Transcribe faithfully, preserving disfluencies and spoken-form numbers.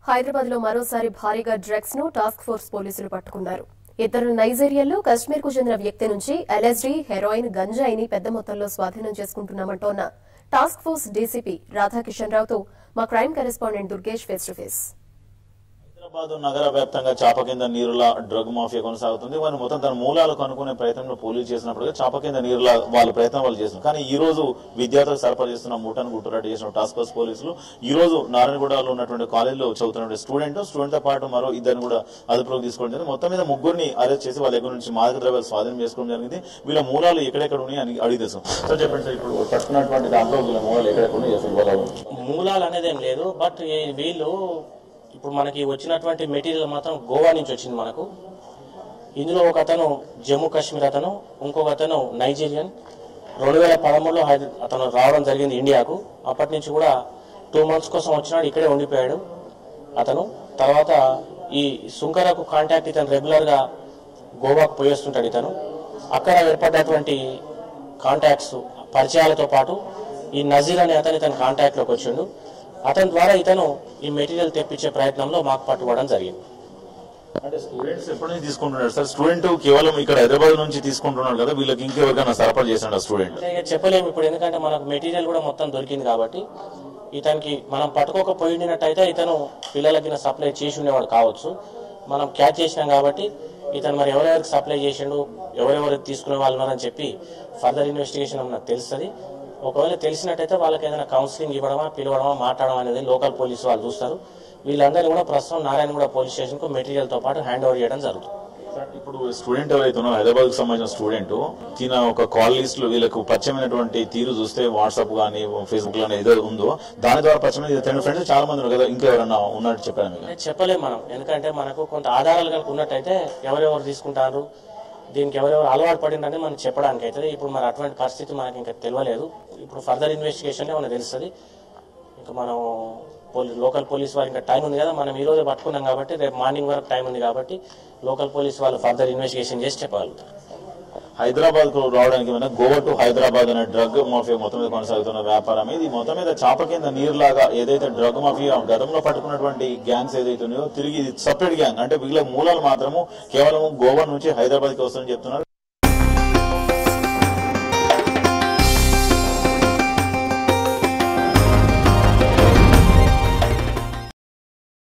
హైదరాబాద్ లో మరోసారి భారీగా డ్రగ్స్ ను టాస్క్ ఫోర్స్ పోలీసులు పట్టుకున్నారు. ఇద్దరు నైజీరియాలో కశ్మీర్ కు చెందిన వ్యక్తి నుంచి ఎల్ఎస్డీ, హెరాయిన్, గంజాయిని పెద్ద మొత్తంలో స్వాధీనం చేసుకుంటున్నామంటోన్న టాస్క్ ఫోర్స్ డీసీపీ రాధాకిషన్ రావుతో మా crime correspondent Durgesh face to face. Hyderabad నగర వ్యాప్తంగా చాప కింద నీరుల డ్రగ్ మాఫియా కొనసాగుతుంది. వారిని మొత్తం తన మూలాలు కనుక్కునే ప్రయత్నంలో పోలీసు చేసినప్పుడు చాప కింద నీరుల వాళ్ళ ప్రయత్నం వాళ్ళు చేస్తున్నారు. కానీ ఈ రోజు విద్యార్థులకు సరఫరా చేస్తున్న మూటను గుట్టురట్టు చేసిన టాస్క్ ఫోర్స్ పోలీసులు ఈ రోజు నారాయణగూడలో ఉన్నటువంటి కాలేజీలో చదువుతున్న స్టూడెంట్ స్టూడెంట్ తో పాటు మరో ఇద్దరిని కూడా అదుపులోకి తీసుకోవడం జరిగింది. మొత్తం మీద ముగ్గురిని అరెస్ట్ చేసి వాళ్ళ దగ్గర నుంచి మాదక ద్రవ్యాలు స్వాధీనం చేసుకోవడం జరిగింది. వీళ్ళ మూలాలు ఎక్కడెక్కడ ఉన్నాయి అని అడిగి తెలుసు. సార్ చెప్పండి సార్, ఇప్పుడు పట్టుకున్నటువంటి దాంట్లో వీళ్ళ మూలాలు ఎక్కడెక్కడ ఉన్నాయి? మూలాలు అనేది ఏం లేదు, బట్ వీళ్ళు ఇప్పుడు మనకి వచ్చినటువంటి మెటీరియల్ మాత్రం గోవా నుంచి వచ్చింది మనకు. ఇందులో ఒక అతను జమ్మూ కాశ్మీర్ అతను, ఇంకొక అతను నైజీరియన్. రెండు వేల పదమూడులో అతను రావడం జరిగింది ఇండియాకు. అప్పటి నుంచి కూడా టూ మంత్స్ కోసం వచ్చినాడు, ఇక్కడే ఉండిపోయాడు అతను. తర్వాత ఈ సుంకరకు కాంటాక్ట్ ఇతను రెగ్యులర్గా గోవాకు పోయేస్తుంటాడు. ఇతను అక్కడ ఏర్పడినటువంటి కాంటాక్ట్స్ పరిచయాలతో పాటు ఈ నజీర్ అనే అతను ఇతను కాంటాక్ట్లోకి వచ్చిండు. అతని ద్వారా ఇతను ఈ మెటీరియల్ తెప్పించే ప్రయత్నంలో మాకు పట్టుకోవడం జరిగింది. అంటే స్టూడెంట్స్ ఎప్పటి నుంచి తీసుకుంటున్నారు సార్? స్టూడెంట్ కేవలం ఇక్కడ హైదరాబాద్ నుంచి తీసుకుంటున్నాడు కదా, వీళ్ళకి ఇంకెవరికైనా సరఫరా చేశాడు స్టూడెంట్? చెప్పలేము ఇప్పుడు, ఎందుకంటే మనకు మెటీరియల్ కూడా మొత్తం దొరికింది కాబట్టి. ఇతనికి మనం పట్టుకోకపోయినట్టయితే ఇతను పిల్లలకి సప్లై చేసి ఉండేవాడు కావచ్చు. మనం క్యాచ్ చేసినాం కాబట్టి ఇతను మరి ఎవరెవరికి సప్లై చేసిండు, ఎవరెవరికి తీసుకునే వాళ్ళు ఉన్నారని చెప్పి ఫర్దర్ ఇన్వెస్టిగేషన్ మనకు తెలుస్తుంది. ఒకవేళ తెలిసినట్టయితే వాళ్ళకి ఏదైనా కౌన్సిలింగ్ ఇవ్వడమా, పిలవడమా, మాట్లాడడం అనేది లోకల్ పోలీసు వాళ్ళు చూస్తారు. వీళ్ళందరినీ కూడా ప్రస్తుతం నారాయణగూడ పోలీస్ స్టేషన్ కు మెటీరియల్ తో పాటు హ్యాండ్ ఓవర్ చేయడం జరుగుతుంది. ఇప్పుడు స్టూడెంట్ ఎవరైతే ఉన్నారో హైదరాబాద్ కు సంబంధించిన స్టూడెంట్ తిన ఒక కాల్ లిస్ట్ లో వీళ్ళకు పరిచయమైనటువంటి తీరు చూస్తే వాట్సాప్ గానీ ఫేస్బుక్ లో ఏదో ఉందో దాని ద్వారా పరిచయం ఫ్రెండ్స్ చాలా మంది ఉన్నారు కదా, ఇంకా ఎవరైనా ఉన్నట్టు చెప్పారు? చెప్పలేము మనం, ఎందుకంటే మనకు కొంత ఆధారాలు కనుక ఉన్నట్టయితే ఎవరెవరు తీసుకుంటారు, దీనికి ఎవరెవరు అలవాటు పడిందని మనం చెప్పడానికి అవుతుంది. ఇప్పుడు మరి అటువంటి పరిస్థితి మనకి ఇంకా తెలియలేదు. ఇప్పుడు ఫర్దర్ ఇన్వెస్టిగేషన్ మనకు తెలుస్తుంది. ఇంకా మనం లోకల్ పోలీస్ వారు ఇంకా టైం ఉంది కదా, మనం ఈ రోజు పట్టుకున్నాం కాబట్టి రేపు మార్నింగ్ వరకు టైం ఉంది కాబట్టి లోకల్ పోలీస్ వాళ్ళు ఫర్దర్ ఇన్వెస్టిగేషన్ చేసి చెప్పగలుగుతారు. హైదరాబాద్ కు రావడానికి గోవా టు హైదరాబాద్ అనే డ్రగ్ మాఫియా మొత్తం మీద కొనసాగుతున్న వ్యాపారం ఇది. మొత్తం మీద చాప కింద నీరులాగా ఏదైతే డ్రగ్ మాఫియా గతంలో పట్టుకున్నటువంటి గ్యాంగ్స్ ఏదైతే ఉన్నాయో తిరిగి సపరేట్ గ్యాంగ్, అంటే వీళ్ళ మూలాలు మాత్రము కేవలం గోవా నుంచి హైదరాబాద్ కి వస్తుందని చెప్తున్నారు.